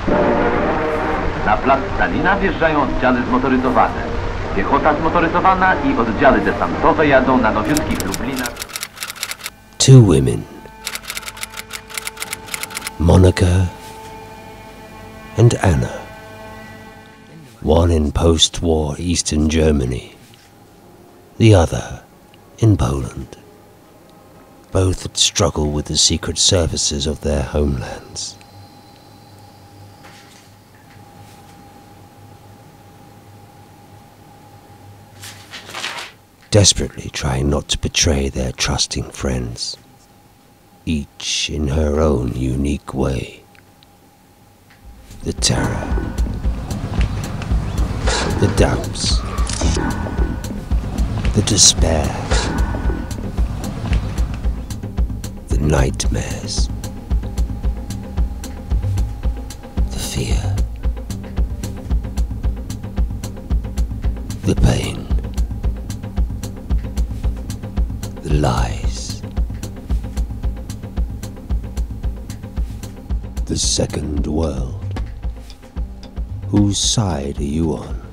Na plac Stalina wjeżdżają oddziały zmotoryzowane. Piechota zmotoryzowana i oddziały desantowe jadą na nowiutkich Lublinach. Two women, Monica and Anna, one in post-war Eastern Germany, the other in Poland. Both had struggled with the secret services of their homelands. Desperately trying not to betray their trusting friends, each in her own unique way. The terror, the doubts, the despair, the nightmares, the fear, the pain, the lies. The second world. Whose side are you on?